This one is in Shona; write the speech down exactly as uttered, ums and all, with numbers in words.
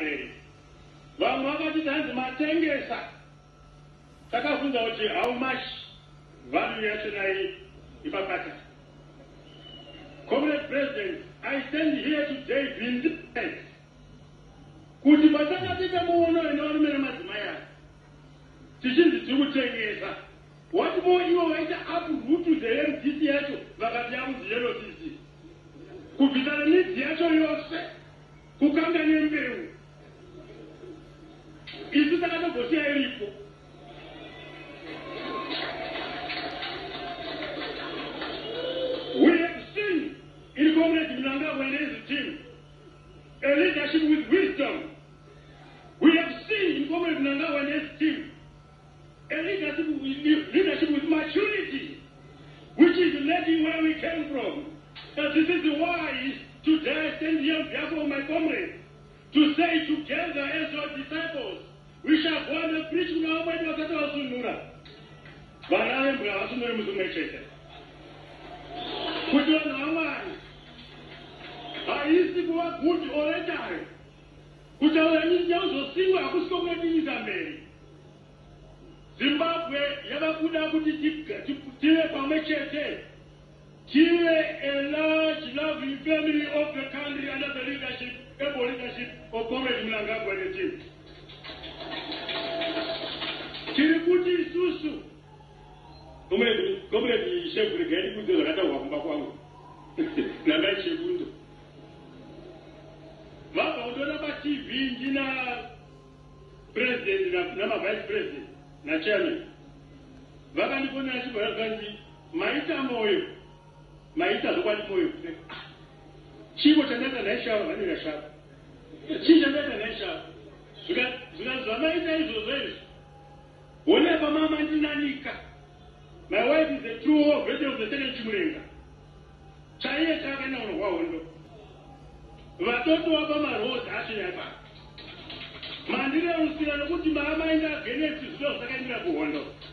vamwe vakati tanzi matengesa takabvunza kuti how much value yacho nai ipapata. Comrade President, I stand here today vindicated kuti patakapita muono inorimira madzimai aya tichinzi tiri kutengesa. What more ivo vaita uproot to the M D C yacho vakati yakunzi yellow C C kubvisa nemidzi yacho yose kukanga nembeu isu takatogosiya iripo. We have seen in Comrade Mnangagwa and his team a leadership with wisdom. We have seen in Comrade Mnangagwa and his team a leadership with, leadership with maturity, which is leading where we came from. And this is why today I stand here on behalf of my comrades to say together as your disciples, we shall go and preach now by the Sunura. But I am going kuti vanhu vamwari haisi kuva good oratory kutaura nyika yauzosingwa hakusi kwakudinisa mberi. Zimbabwe yavakuda kuti tive pamwe chete, tive a large loving family of the country under the leadership, able leadership of Comrade Mnangagwa and the team. Tiri kuti isusu Comrade Chef Brigade kuti zvakataurwa kumba kwangu nanga Chebundo vabva kundoona paT V ndina president namavice president nachairman vakandifonera chibhara kanzi maita moyo maita zvokwadi moyo chivo chandaita naishava vanira shava chii chandaita naishava zvikanzi vamaita izvozvo izvi one pamama ndinanika. My wife is the true hope of the second Chimurenga. Chaiye chakana unwa hondo. Vatoto wapa maroad ashi yapa. Mandire usira nokuti mama inda geneti zilo sakandira kuhondo.